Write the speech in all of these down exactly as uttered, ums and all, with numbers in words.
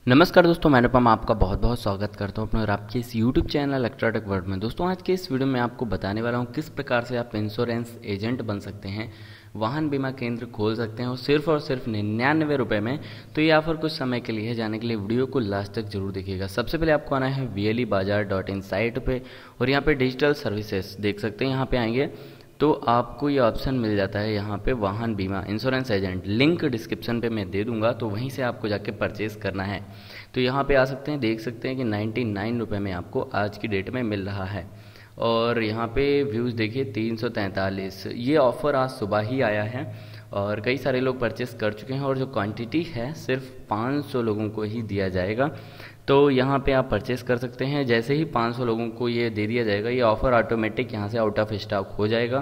नमस्कार दोस्तों, मैं अनुपम आपका बहुत बहुत स्वागत करता हूं अपने और आपके इस यूट्यूब चैनल इलेक्ट्रॉनिक वर्ल्ड में। दोस्तों आज के इस वीडियो में आपको बताने वाला हूं किस प्रकार से आप इंश्योरेंस एजेंट बन सकते हैं, वाहन बीमा केंद्र खोल सकते हैं और सिर्फ और सिर्फ निन्यानवे रुपये में। तो ये ऑफर कुछ समय के लिए है, जाने के लिए वीडियो को लास्ट तक जरूर देखिएगा। सबसे पहले आपको आना है वी एल ई बाजार डॉट इन साइट पर और यहाँ पे डिजिटल सर्विसेज देख सकते हैं। यहाँ पे आएंगे तो आपको ये ऑप्शन मिल जाता है यहाँ पे वाहन बीमा इंश्योरेंस एजेंट। लिंक डिस्क्रिप्शन पे मैं दे दूंगा, तो वहीं से आपको जाके परचेज़ करना है। तो यहाँ पे आ सकते हैं, देख सकते हैं कि नाइन्टी नाइन रुपये में आपको आज की डेट में मिल रहा है। और यहाँ पे व्यूज़ देखिए तीन सौ तैंतालीस। ये ऑफ़र आज सुबह ही आया है और कई सारे लोग परचेस कर चुके हैं और जो क्वांटिटी है सिर्फ पाँच सौ लोगों को ही दिया जाएगा। तो यहाँ पे आप परचेस कर सकते हैं। जैसे ही पाँच सौ लोगों को ये दे दिया जाएगा, ये ऑफ़र ऑटोमेटिक यहाँ से आउट ऑफ स्टॉक हो जाएगा।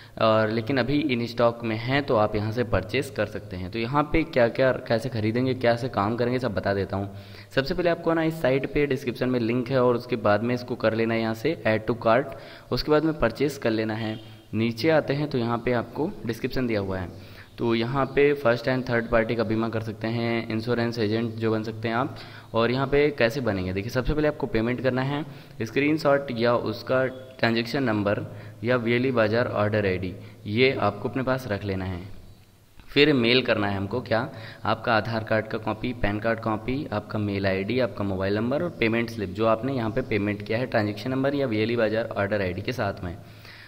और लेकिन अभी इन स्टॉक में है, तो आप यहाँ से परचेस कर सकते हैं। तो यहाँ पे क्या क्या कैसे खरीदेंगे, कैसे काम करेंगे, सब बता देता हूँ। सबसे पहले आपको ना इस साइट पे डिस्क्रिप्शन में लिंक है और उसके बाद में इसको कर लेना है यहाँ से ऐड टू कार्ट। उसके बाद में परचेस कर लेना है। नीचे आते हैं तो यहाँ पे आपको डिस्क्रिप्शन दिया हुआ है, तो यहाँ पे फर्स्ट एंड थर्ड पार्टी का बीमा कर सकते हैं, इंश्योरेंस एजेंट जो बन सकते हैं आप। और यहाँ पे कैसे बनेंगे, देखिए सबसे पहले आपको पेमेंट करना है। स्क्रीनशॉट या उसका ट्रांजैक्शन नंबर या V L E Bazaar order ID ये आपको अपने पास रख लेना है। फिर मेल करना है हमको क्या, आपका आधार कार्ड का कॉपी, पैन कार्ड कॉपी, आपका मेल आईडी, आपका मोबाइल नंबर और पेमेंट स्लिप जो आपने यहाँ पे पेमेंट किया है ट्रांजैक्शन नंबर या V L E Bazaar order ID के साथ में।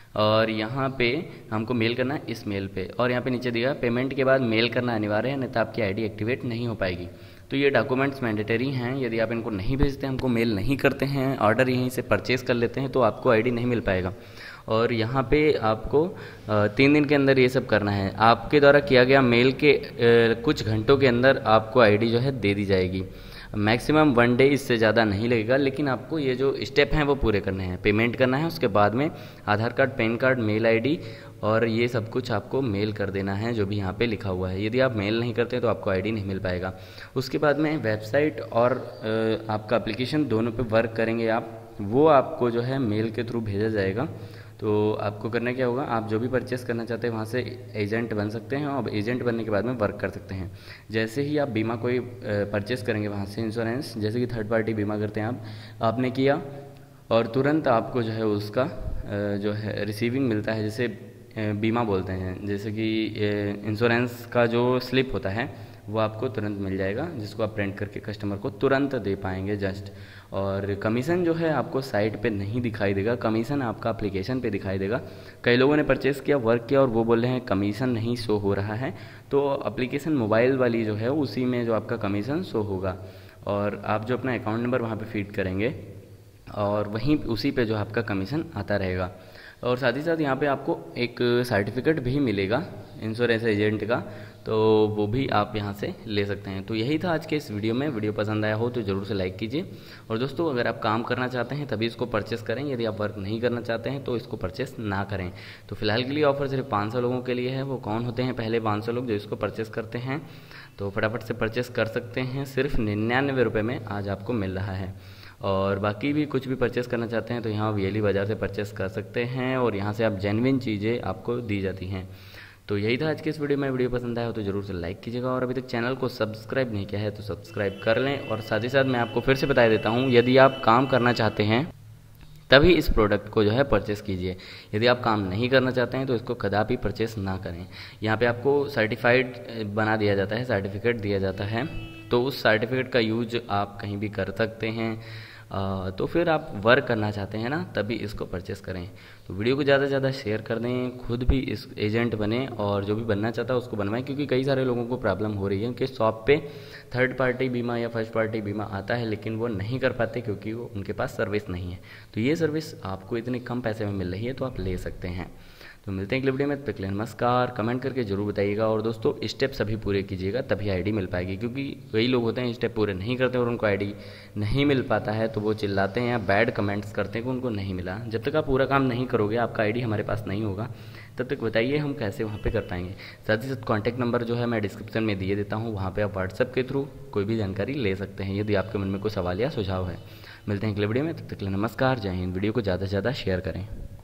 और यहाँ पे हमको मेल करना है इस मेल पे। और यहाँ पे नीचे दिया पेमेंट के बाद मेल करना अनिवार्य है, नहीं तो आपकी आईडी एक्टिवेट नहीं हो पाएगी। तो ये डॉक्यूमेंट्स मैंडेटरी हैं। यदि आप इनको नहीं भेजते, हमको मेल नहीं करते हैं, ऑर्डर यहीं से परचेज़ कर लेते हैं, तो आपको आईडी नहीं मिल पाएगा। और यहाँ पे आपको तीन दिन के अंदर ये सब करना है। आपके द्वारा किया गया मेल के कुछ घंटों के अंदर आपको आईडी जो है दे दी जाएगी। मैक्सिमम वन डे, इससे ज़्यादा नहीं लगेगा। लेकिन आपको ये जो स्टेप हैं वो पूरे करने हैं। पेमेंट करना है, उसके बाद में Aadhaar card, PAN card, mail ID और ये सब कुछ आपको मेल कर देना है जो भी यहाँ पे लिखा हुआ है। यदि आप मेल नहीं करते तो आपको आईडी नहीं मिल पाएगा। उसके बाद में वेबसाइट और आपका एप्लीकेशन दोनों पे वर्क करेंगे आप, वो आपको जो है मेल के थ्रू भेजा जाएगा। तो आपको करना क्या होगा, आप जो भी परचेस करना चाहते हैं वहाँ से एजेंट बन सकते हैं और एजेंट बनने के बाद में वर्क कर सकते हैं। जैसे ही आप बीमा कोई परचेस करेंगे वहाँ से इंश्योरेंस, जैसे कि थर्ड पार्टी बीमा करते हैं आप, आपने किया और तुरंत आपको जो है उसका जो है रिसीविंग मिलता है, जैसे बीमा बोलते हैं, जैसे कि इंश्योरेंस का जो स्लिप होता है वो आपको तुरंत मिल जाएगा, जिसको आप प्रिंट करके कस्टमर को तुरंत दे पाएंगे जस्ट। और कमीशन जो है आपको साइट पे नहीं दिखाई देगा, कमीशन आपका एप्लीकेशन पे दिखाई देगा। कई लोगों ने परचेस किया, वर्क किया और वो बोल रहे हैं कमीशन नहीं शो हो रहा है। तो एप्लीकेशन मोबाइल वाली जो है उसी में जो आपका कमीशन शो होगा और आप जो अपना अकाउंट नंबर वहाँ पे फीड करेंगे और वहीं उसी पे जो आपका कमीशन आता रहेगा। और साथ ही साथ यहाँ पे आपको एक सर्टिफिकेट भी मिलेगा इंश्योरेंस एजेंट का, तो वो भी आप यहाँ से ले सकते हैं। तो यही था आज के इस वीडियो में। वीडियो पसंद आया हो तो ज़रूर से लाइक कीजिए। और दोस्तों अगर आप काम करना चाहते हैं तभी इसको परचेस करें, यदि आप वर्क नहीं करना चाहते हैं तो इसको परचेस ना करें। तो फिलहाल के लिए ऑफर सिर्फ पाँच सौ लोगों के लिए है। वो कौन होते हैं, पहले पाँच सौ लोग जो इसको परचेस करते हैं, तो फटाफट से परचेस कर सकते हैं। सिर्फ निन्यानवे रुपये में आज आपको मिल रहा है। और बाकी भी कुछ भी परचेस करना चाहते हैं तो यहाँ वी एल ई बाज़ार से परचेस कर सकते हैं और यहाँ से आप जेन्युइन चीज़ें आपको दी जाती हैं। तो यही था आज के इस वीडियो में। वीडियो पसंद आया हो तो ज़रूर से लाइक कीजिएगा और अभी तक चैनल को सब्सक्राइब नहीं किया है तो सब्सक्राइब कर लें। और साथ ही साथ मैं आपको फिर से बता देता हूँ, यदि आप काम करना चाहते हैं तभी इस प्रोडक्ट को जो है परचेस कीजिए। यदि आप काम नहीं करना चाहते हैं तो इसको कदापि परचेस ना करें। यहाँ पे आपको सर्टिफाइड बना दिया जाता है, सर्टिफिकेट दिया जाता है, तो उस सर्टिफिकेट का यूज आप कहीं भी कर सकते हैं। आ, तो फिर आप वर्क करना चाहते हैं ना, तभी इसको परचेस करें। तो वीडियो को ज़्यादा से ज़्यादा शेयर कर दें, खुद भी इस एजेंट बने और जो भी बनना चाहता है उसको बनवाएं। क्योंकि कई सारे लोगों को प्रॉब्लम हो रही है कि शॉप पे थर्ड पार्टी बीमा या फर्स्ट पार्टी बीमा आता है लेकिन वो नहीं कर पाते क्योंकि वो उनके पास सर्विस नहीं है। तो ये सर्विस आपको इतने कम पैसे में मिल रही है तो आप ले सकते हैं। तो मिलते हैं अगले वीडियो में, तब तक नमस्कार। कमेंट करके जरूर बताइएगा और दोस्तों स्टेप सभी पूरे कीजिएगा तभी आईडी मिल पाएगी। क्योंकि कई लोग होते हैं स्टेप पूरे नहीं करते और उनको आईडी नहीं मिल पाता है, तो वो चिल्लाते हैं या बैड कमेंट्स करते हैं कि उनको नहीं मिला। जब तक आप पूरा काम नहीं करोगे आपका आईडी हमारे पास नहीं होगा, तब तक बताइए हम कैसे वहाँ पे कर पाएंगे। साथ ही साथ कॉन्टैक्ट नंबर जो है मैं डिस्क्रिप्शन में दिए देता हूँ, वहाँ पर आप व्हाट्सएप के थ्रू कोई भी जानकारी ले सकते हैं यदि आपके मन में कोई सवाल या सुझाव है। मिलते हैं अगले वीडियो में, तब तक नमस्कार, जय हिंद। वीडियो को ज़्यादा से ज़्यादा शेयर करें।